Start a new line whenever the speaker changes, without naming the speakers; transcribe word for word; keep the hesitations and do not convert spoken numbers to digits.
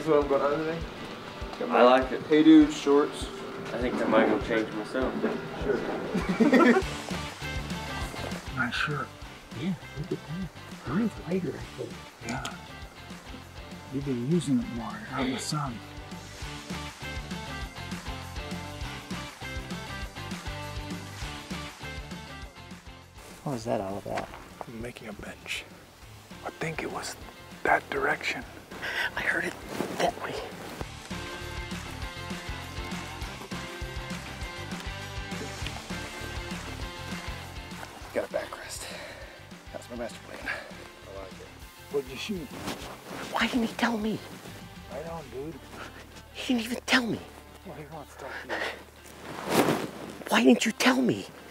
what I'm going on today.
I like it.
Hey dude, shorts.
I think I might go change myself.
Sure.
Nice shirt.
Yeah, look at that. Mine's lighter, I think.
Yeah. You've been using it more out in the sun.
What was that all about?
I'm making a bench. I think it was that direction.
I heard it that way.
Got a backrest. That's my master plan.
I like it. What'd you shoot?
Why didn't he tell me?
Right on, dude.
He didn't even tell me.
Well, he wants to talk to you.
Why didn't you tell me?